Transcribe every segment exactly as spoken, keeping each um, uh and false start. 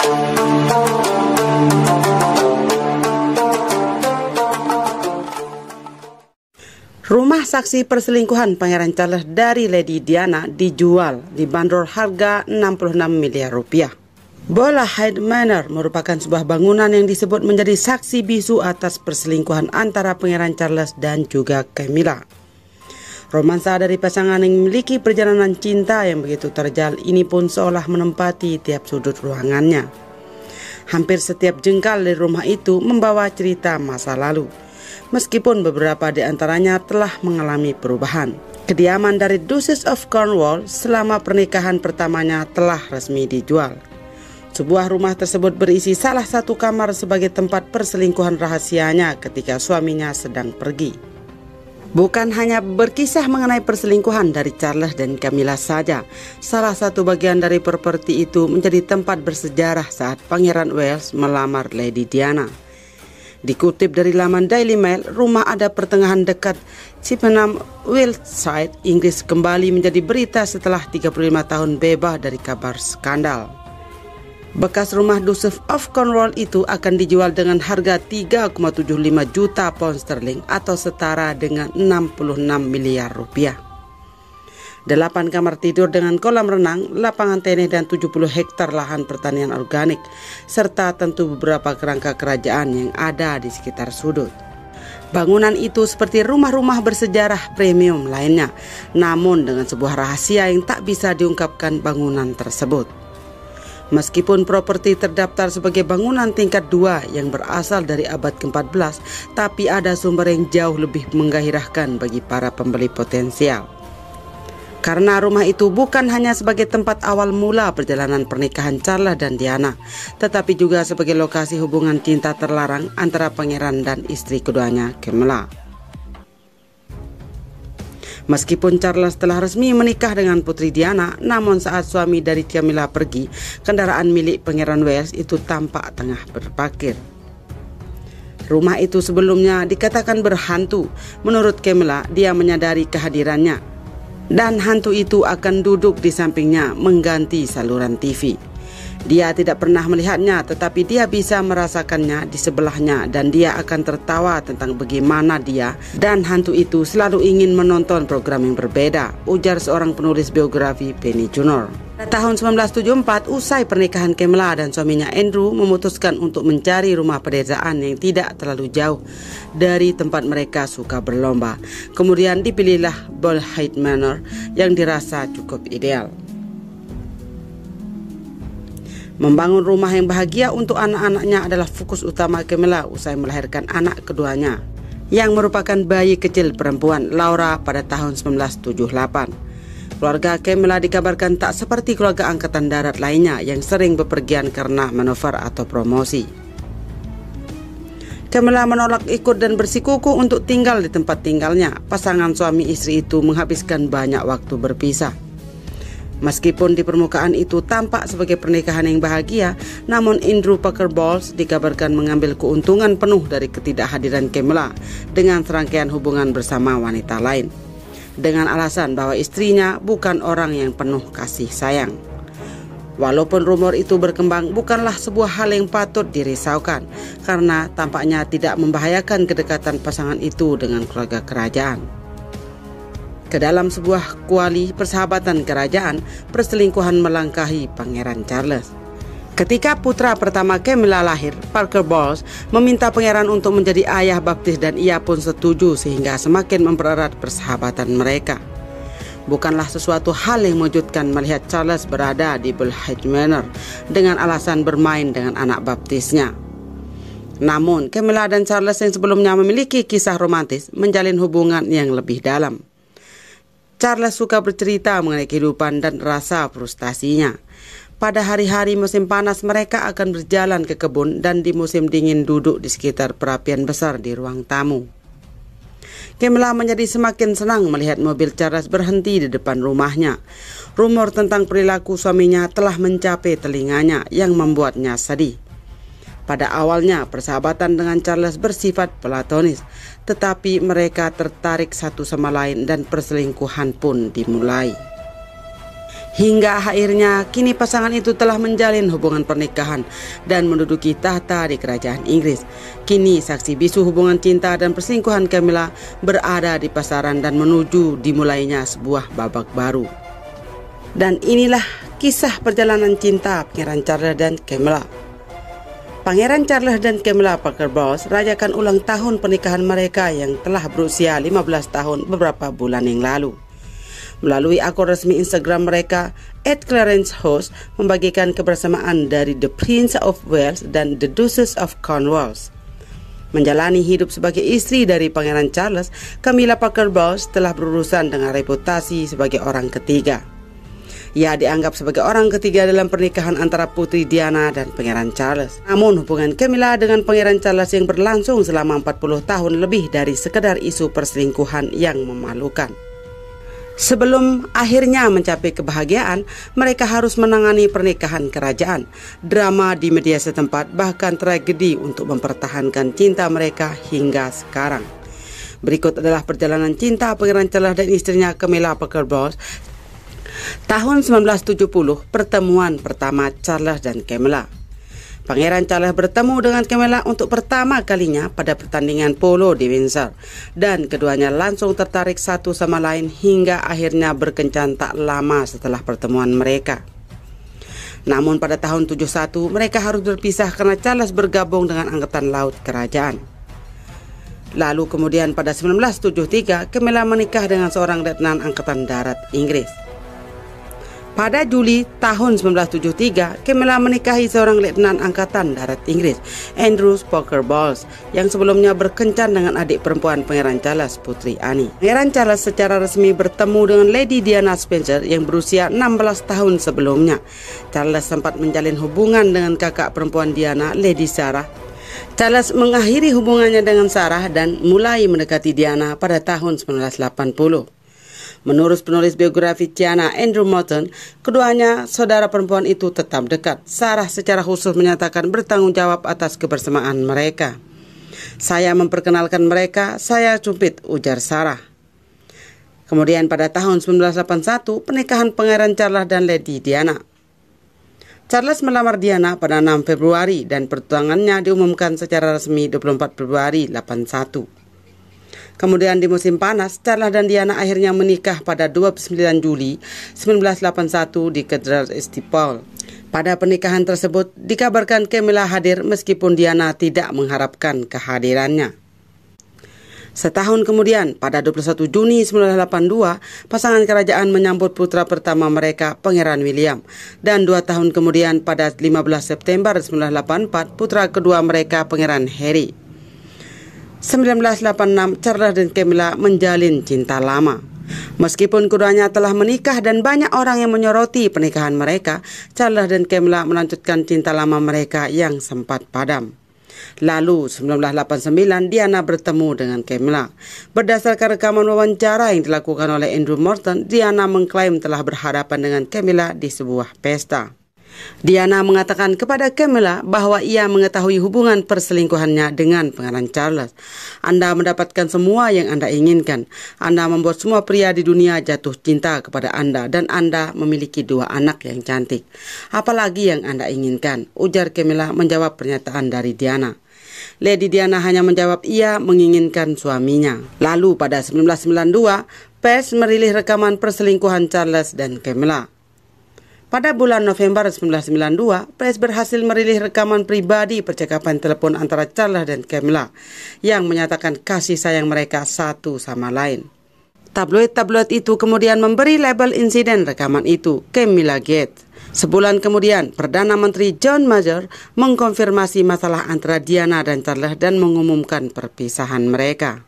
Rumah saksi perselingkuhan Pangeran Charles dari Lady Diana dijual dibanderol harga enam puluh enam miliar rupiah. Beulah Hyde Manor merupakan sebuah bangunan yang disebut menjadi saksi bisu atas perselingkuhan antara Pangeran Charles dan juga Camilla. Romansa dari pasangan yang memiliki perjalanan cinta yang begitu terjal ini pun seolah menempati tiap sudut ruangannya. Hampir setiap jengkal di rumah itu membawa cerita masa lalu. Meskipun beberapa di antaranya telah mengalami perubahan. Kediaman dari Duchess of Cornwall selama pernikahan pertamanya telah resmi dijual. Sebuah rumah tersebut berisi salah satu kamar sebagai tempat perselingkuhan rahasianya ketika suaminya sedang pergi. Bukan hanya berkisah mengenai perselingkuhan dari Charles dan Camilla saja, salah satu bagian dari properti itu menjadi tempat bersejarah saat Pangeran Wales melamar Lady Diana. Dikutip dari laman Daily Mail, rumah ada pertengahan dekat Chippenham, Wiltshire, Inggris kembali menjadi berita setelah tiga puluh lima tahun bebas dari kabar skandal. Bekas rumah Duchess of Cornwall itu akan dijual dengan harga tiga koma tujuh lima juta pound sterling atau setara dengan enam puluh enam miliar rupiah. Delapan kamar tidur dengan kolam renang, lapangan tenis dan tujuh puluh hektar lahan pertanian organik, serta tentu beberapa kerangka kerajaan yang ada di sekitar sudut. Bangunan itu seperti rumah-rumah bersejarah premium lainnya, namun dengan sebuah rahasia yang tak bisa diungkapkan bangunan tersebut. Meskipun properti terdaftar sebagai bangunan tingkat dua yang berasal dari abad ke empat belas, tapi ada sumber yang jauh lebih menggairahkan bagi para pembeli potensial. Karena rumah itu bukan hanya sebagai tempat awal mula perjalanan pernikahan Charles dan Diana, tetapi juga sebagai lokasi hubungan cinta terlarang antara pangeran dan istri keduanya, Camilla. Meskipun Charles telah resmi menikah dengan Putri Diana, namun saat suami dari Camilla pergi, kendaraan milik Pangeran Wales itu tampak tengah berparkir. Rumah itu sebelumnya dikatakan berhantu. Menurut Camilla, dia menyadari kehadirannya. Dan hantu itu akan duduk di sampingnya mengganti saluran T V. Dia tidak pernah melihatnya, tetapi dia bisa merasakannya di sebelahnya dan dia akan tertawa tentang bagaimana dia dan hantu itu selalu ingin menonton program yang berbeda, ujar seorang penulis biografi Penny Junor. Pada tahun seribu sembilan ratus tujuh puluh empat, usai pernikahan Camilla dan suaminya Andrew memutuskan untuk mencari rumah pedesaan yang tidak terlalu jauh dari tempat mereka suka berlomba. Kemudian dipilihlah Beulah Hyde Manor yang dirasa cukup ideal. Membangun rumah yang bahagia untuk anak-anaknya adalah fokus utama Camilla usai melahirkan anak keduanya, yang merupakan bayi kecil perempuan Laura pada tahun seribu sembilan ratus tujuh puluh delapan. Keluarga Camilla dikabarkan tak seperti keluarga angkatan darat lainnya yang sering bepergian karena manuver atau promosi. Camilla menolak ikut dan bersikukuh untuk tinggal di tempat tinggalnya. Pasangan suami istri itu menghabiskan banyak waktu berpisah. Meskipun di permukaan itu tampak sebagai pernikahan yang bahagia, namun Andrew Parker Bowles dikabarkan mengambil keuntungan penuh dari ketidakhadiran Camilla dengan serangkaian hubungan bersama wanita lain, dengan alasan bahwa istrinya bukan orang yang penuh kasih sayang. Walaupun rumor itu berkembang, bukanlah sebuah hal yang patut dirisaukan, karena tampaknya tidak membahayakan kedekatan pasangan itu dengan keluarga kerajaan. Ke dalam sebuah kuali persahabatan kerajaan, perselingkuhan melangkahi Pangeran Charles. Ketika putra pertama Camilla lahir, Parker Bowles meminta pangeran untuk menjadi ayah baptis dan ia pun setuju sehingga semakin mempererat persahabatan mereka. Bukanlah sesuatu hal yang mengejutkan melihat Charles berada di Beulah Hyde Manor dengan alasan bermain dengan anak baptisnya. Namun, Camilla dan Charles yang sebelumnya memiliki kisah romantis menjalin hubungan yang lebih dalam. Charles suka bercerita mengenai kehidupan dan rasa frustasinya. Pada hari-hari musim panas mereka akan berjalan ke kebun dan di musim dingin duduk di sekitar perapian besar di ruang tamu. Camilla menjadi semakin senang melihat mobil Charles berhenti di depan rumahnya. Rumor tentang perilaku suaminya telah mencapai telinganya yang membuatnya sedih. Pada awalnya persahabatan dengan Charles bersifat platonis, tetapi mereka tertarik satu sama lain dan perselingkuhan pun dimulai. Hingga akhirnya kini pasangan itu telah menjalin hubungan pernikahan dan menduduki tahta di kerajaan Inggris. Kini saksi bisu hubungan cinta dan perselingkuhan Camilla berada di pasaran dan menuju dimulainya sebuah babak baru. Dan inilah kisah perjalanan cinta Pangeran Charles dan Camilla. Pangeran Charles dan Camilla Parker Bowles rayakan ulang tahun pernikahan mereka yang telah berusia lima belas tahun beberapa bulan yang lalu. Melalui akun resmi Instagram mereka, at Clarence Host membagikan kebersamaan dari The Prince of Wales dan The Duchess of Cornwall. Menjalani hidup sebagai istri dari Pangeran Charles, Camilla Parker Bowles telah berurusan dengan reputasi sebagai orang ketiga. Ia dianggap sebagai orang ketiga dalam pernikahan antara Putri Diana dan Pangeran Charles. Namun hubungan Camilla dengan Pangeran Charles yang berlangsung selama empat puluh tahun lebih dari sekedar isu perselingkuhan yang memalukan. Sebelum akhirnya mencapai kebahagiaan, mereka harus menangani pernikahan kerajaan, drama di media setempat, bahkan tragedi untuk mempertahankan cinta mereka hingga sekarang. Berikut adalah perjalanan cinta Pangeran Charles dan istrinya Camilla Parker Bowles. Tahun sembilan belas tujuh puluh, pertemuan pertama Charles dan Camilla. Pangeran Charles bertemu dengan Camilla untuk pertama kalinya pada pertandingan polo di Windsor, dan keduanya langsung tertarik satu sama lain hingga akhirnya berkencan tak lama setelah pertemuan mereka. Namun pada tahun tujuh puluh satu mereka harus berpisah karena Charles bergabung dengan Angkatan Laut Kerajaan. Lalu kemudian pada sembilan belas tujuh puluh tiga Camilla menikah dengan seorang letnan Angkatan Darat Inggris. Pada Juli tahun sembilan belas tujuh puluh tiga, Camilla menikahi seorang letnan Angkatan Darat Inggris, Andrew Parker Bowles, yang sebelumnya berkencan dengan adik perempuan Pangeran Charles, Putri Anne. Pangeran Charles secara resmi bertemu dengan Lady Diana Spencer yang berusia enam belas tahun sebelumnya. Charles sempat menjalin hubungan dengan kakak perempuan Diana, Lady Sarah. Charles mengakhiri hubungannya dengan Sarah dan mulai mendekati Diana pada tahun sembilan belas delapan puluh. Menurut penulis biografi Tiana, Andrew Morton, keduanya saudara perempuan itu tetap dekat. Sarah secara khusus menyatakan bertanggung jawab atas kebersamaan mereka. "Saya memperkenalkan mereka, saya Cupid," ujar Sarah. Kemudian pada tahun sembilan belas delapan puluh satu, pernikahan Pangeran Charles dan Lady Diana. Charles melamar Diana pada enam Februari dan pertunangannya diumumkan secara resmi dua puluh empat Februari delapan puluh satu. Kemudian di musim panas, Charles dan Diana akhirnya menikah pada dua puluh sembilan Juli sembilan belas delapan puluh satu di Katedral Saint Paul. Pada pernikahan tersebut, dikabarkan Camilla hadir meskipun Diana tidak mengharapkan kehadirannya. Setahun kemudian, pada dua puluh satu Juni sembilan belas delapan puluh dua, pasangan kerajaan menyambut putra pertama mereka, Pangeran William. Dan dua tahun kemudian, pada lima belas September sembilan belas delapan puluh empat, putra kedua mereka, Pangeran Harry. sembilan belas delapan puluh enam, Charles dan Camilla menjalin cinta lama. Meskipun keduanya telah menikah dan banyak orang yang menyoroti pernikahan mereka, Charles dan Camilla melanjutkan cinta lama mereka yang sempat padam. Lalu sembilan belas delapan puluh sembilan, Diana bertemu dengan Camilla. Berdasarkan rekaman wawancara yang dilakukan oleh Andrew Morton, Diana mengklaim telah berhadapan dengan Camilla di sebuah pesta. Diana mengatakan kepada Camilla bahwa ia mengetahui hubungan perselingkuhannya dengan Pangeran Charles. "Anda mendapatkan semua yang Anda inginkan. Anda membuat semua pria di dunia jatuh cinta kepada Anda dan Anda memiliki dua anak yang cantik. Apalagi yang Anda inginkan?" ujar Camilla menjawab pernyataan dari Diana. Lady Diana hanya menjawab ia menginginkan suaminya. Lalu pada sembilan belas sembilan puluh dua, pers merilis rekaman perselingkuhan Charles dan Camilla. Pada bulan November sembilan belas sembilan puluh dua, pers berhasil merilis rekaman pribadi percakapan telepon antara Charles dan Camilla yang menyatakan kasih sayang mereka satu sama lain. Tabloid-tabloid itu kemudian memberi label insiden rekaman itu, Camilla Gate. Sebulan kemudian, Perdana Menteri John Major mengkonfirmasi masalah antara Diana dan Charles dan mengumumkan perpisahan mereka.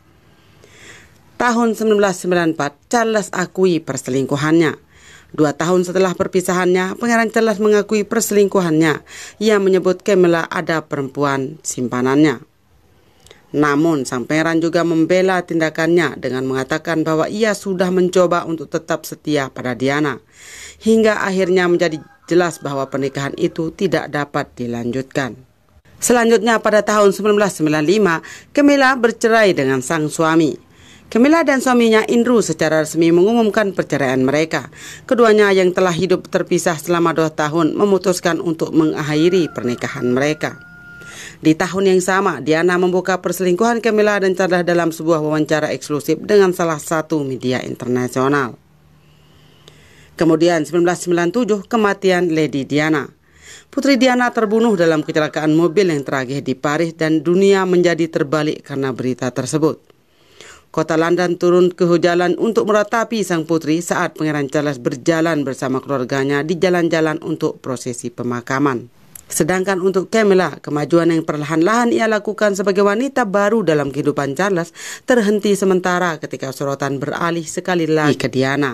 Tahun sembilan belas sembilan puluh empat, Charles akui perselingkuhannya. Dua tahun setelah perpisahannya, Pangeran Charles mengakui perselingkuhannya. Ia menyebut Camilla ada perempuan simpanannya. Namun, sang pangeran juga membela tindakannya dengan mengatakan bahwa ia sudah mencoba untuk tetap setia pada Diana. Hingga akhirnya menjadi jelas bahwa pernikahan itu tidak dapat dilanjutkan. Selanjutnya pada tahun sembilan belas sembilan puluh lima, Camilla bercerai dengan sang suami. Camilla dan suaminya Indru secara resmi mengumumkan perceraian mereka. Keduanya yang telah hidup terpisah selama dua tahun memutuskan untuk mengakhiri pernikahan mereka. Di tahun yang sama, Diana membuka perselingkuhan Camilla dan Charles dalam sebuah wawancara eksklusif dengan salah satu media internasional. Kemudian seribu sembilan ratus sembilan puluh tujuh, kematian Lady Diana. Putri Diana terbunuh dalam kecelakaan mobil yang tragis di Paris dan dunia menjadi terbalik karena berita tersebut. Kota London turun ke jalan untuk meratapi sang putri saat Pangeran Charles berjalan bersama keluarganya di jalan-jalan untuk prosesi pemakaman. Sedangkan untuk Camilla, kemajuan yang perlahan-lahan ia lakukan sebagai wanita baru dalam kehidupan Charles terhenti sementara ketika sorotan beralih sekali lagi ke Diana.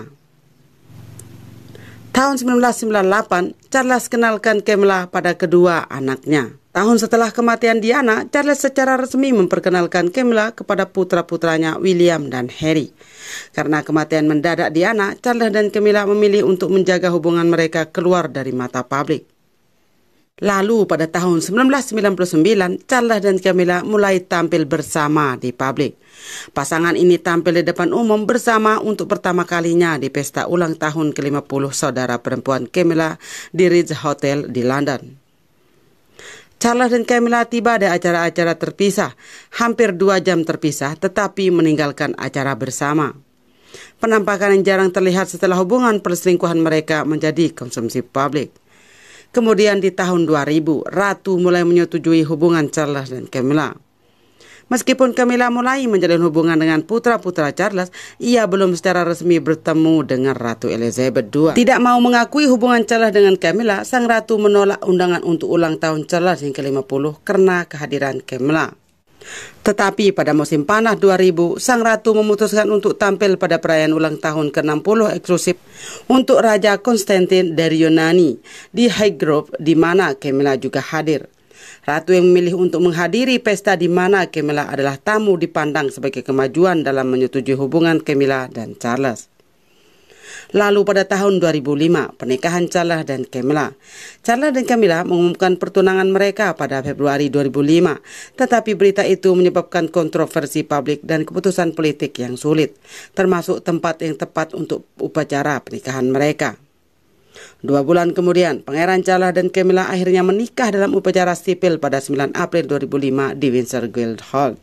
Tahun seribu sembilan ratus sembilan puluh delapan, Charles kenalkan Camilla pada kedua anaknya. Tahun setelah kematian Diana, Charles secara resmi memperkenalkan Camilla kepada putra-putranya William dan Harry. Karena kematian mendadak Diana, Charles dan Camilla memilih untuk menjaga hubungan mereka keluar dari mata publik. Lalu pada tahun seribu sembilan ratus sembilan puluh sembilan, Charles dan Camilla mulai tampil bersama di publik. Pasangan ini tampil di depan umum bersama untuk pertama kalinya di pesta ulang tahun ke lima puluh saudara perempuan Camilla di Ritz Hotel di London. Charles dan Camilla tiba di acara-acara terpisah, hampir dua jam terpisah tetapi meninggalkan acara bersama. Penampakan yang jarang terlihat setelah hubungan perselingkuhan mereka menjadi konsumsi publik. Kemudian di tahun dua ribu, Ratu mulai menyetujui hubungan Charles dan Camilla. Meskipun Camilla mulai menjalin hubungan dengan putra-putra Charles, ia belum secara resmi bertemu dengan Ratu Elizabeth kedua. Tidak mau mengakui hubungan Charles dengan Camilla, sang ratu menolak undangan untuk ulang tahun Charles yang ke lima puluh karena kehadiran Camilla. Tetapi pada musim panas dua ribu, sang ratu memutuskan untuk tampil pada perayaan ulang tahun ke enam puluh eksklusif untuk Raja Konstantin dari Yunani di Highgrove, di mana Camilla juga hadir. Ratu yang memilih untuk menghadiri pesta di mana Camilla adalah tamu dipandang sebagai kemajuan dalam menyetujui hubungan Camilla dan Charles. Lalu pada tahun dua ribu lima, pernikahan Charles dan Camilla. Charles dan Camilla mengumumkan pertunangan mereka pada Februari dua ribu lima, tetapi berita itu menyebabkan kontroversi publik dan keputusan politik yang sulit, termasuk tempat yang tepat untuk upacara pernikahan mereka. Dua bulan kemudian, Pangeran Charles dan Camilla akhirnya menikah dalam upacara sipil pada sembilan April dua ribu lima di Windsor Guildhall.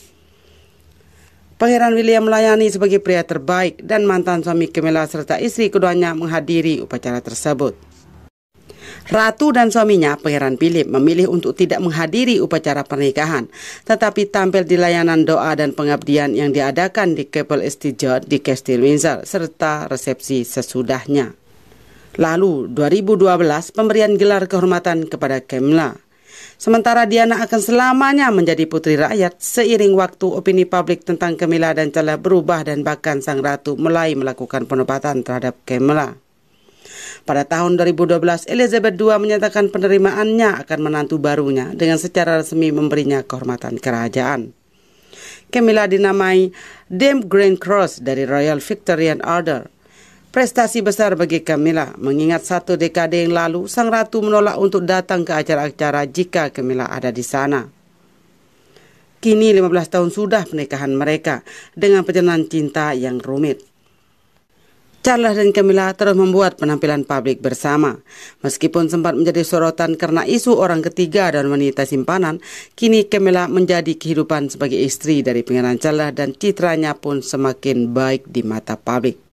Pangeran William melayani sebagai pria terbaik dan mantan suami Camilla serta istri keduanya menghadiri upacara tersebut. Ratu dan suaminya, Pangeran Philip, memilih untuk tidak menghadiri upacara pernikahan, tetapi tampil di layanan doa dan pengabdian yang diadakan di Chapel St. George di Kastil Windsor serta resepsi sesudahnya. Lalu, dua ribu dua belas, pemberian gelar kehormatan kepada Camilla. Sementara Diana akan selamanya menjadi putri rakyat, seiring waktu opini publik tentang Camilla dan Charles berubah dan bahkan sang ratu mulai melakukan penobatan terhadap Camilla. Pada tahun dua ribu dua belas, Elizabeth kedua menyatakan penerimaannya akan menantu barunya dengan secara resmi memberinya kehormatan kerajaan. Camilla dinamai Dame Grand Cross dari Royal Victorian Order. Prestasi besar bagi Camilla, mengingat satu dekade yang lalu sang ratu menolak untuk datang ke acara-acara jika Camilla ada di sana. Kini lima belas tahun sudah pernikahan mereka dengan perjalanan cinta yang rumit. Charles dan Camilla terus membuat penampilan publik bersama. Meskipun sempat menjadi sorotan karena isu orang ketiga dan wanita simpanan, kini Camilla menjadi kehidupan sebagai istri dari Pangeran Charles dan citranya pun semakin baik di mata publik.